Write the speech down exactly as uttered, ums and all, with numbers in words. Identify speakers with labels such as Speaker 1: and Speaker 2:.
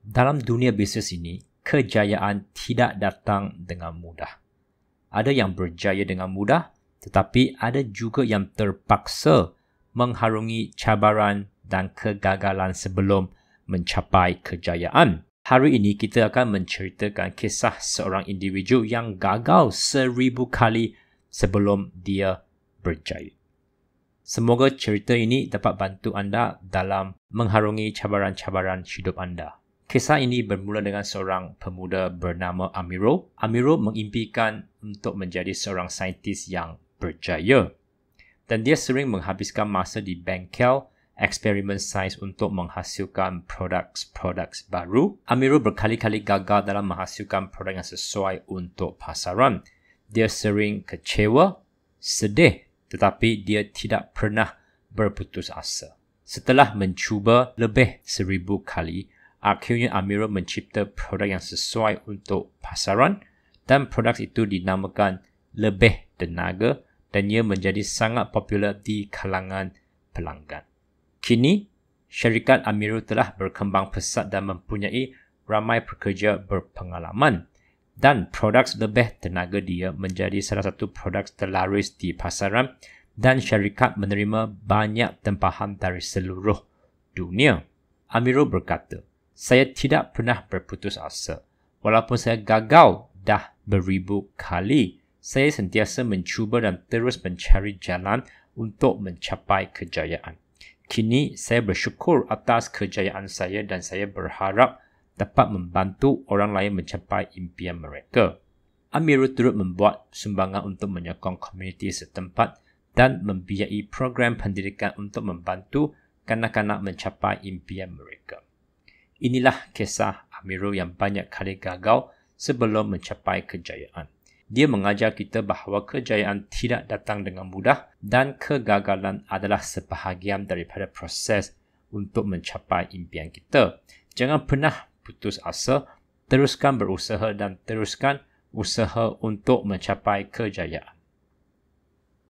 Speaker 1: Dalam dunia bisnes ini, kejayaan tidak datang dengan mudah. Ada yang berjaya dengan mudah, tetapi ada juga yang terpaksa mengharungi cabaran dan kegagalan sebelum mencapai kejayaan. Hari ini kita akan menceritakan kisah seorang individu yang gagal seribu kali sebelum dia berjaya. Semoga cerita ini dapat bantu anda dalam mengharungi cabaran-cabaran hidup anda. Kisah ini bermula dengan seorang pemuda bernama Amirul. Amirul mengimpikan untuk menjadi seorang saintis yang berjaya. Dan dia sering menghabiskan masa di bengkel eksperimen sains untuk menghasilkan produk-produk baru. Amirul berkali-kali gagal dalam menghasilkan produk yang sesuai untuk pasaran. Dia sering kecewa, sedih, tetapi dia tidak pernah berputus asa. Setelah mencuba lebih seribu kali, akhirnya Amirul mencipta produk yang sesuai untuk pasaran dan produk itu dinamakan lebih tenaga dan ia menjadi sangat popular di kalangan pelanggan. Kini, syarikat Amirul telah berkembang pesat dan mempunyai ramai pekerja berpengalaman dan produk lebih tenaga dia menjadi salah satu produk terlaris di pasaran dan syarikat menerima banyak tempahan dari seluruh dunia. Amirul berkata, "Saya tidak pernah berputus asa. Walaupun saya gagal dah beribu kali, saya sentiasa mencuba dan terus mencari jalan untuk mencapai kejayaan. Kini saya bersyukur atas kejayaan saya dan saya berharap dapat membantu orang lain mencapai impian mereka." Amirul turut membuat sumbangan untuk menyokong komuniti setempat dan membiayai program pendidikan untuk membantu kanak-kanak mencapai impian mereka. Inilah kisah Amirul yang banyak kali gagal sebelum mencapai kejayaan. Dia mengajar kita bahawa kejayaan tidak datang dengan mudah dan kegagalan adalah sebahagian daripada proses untuk mencapai impian kita. Jangan pernah putus asa, teruskan berusaha dan teruskan usaha untuk mencapai kejayaan.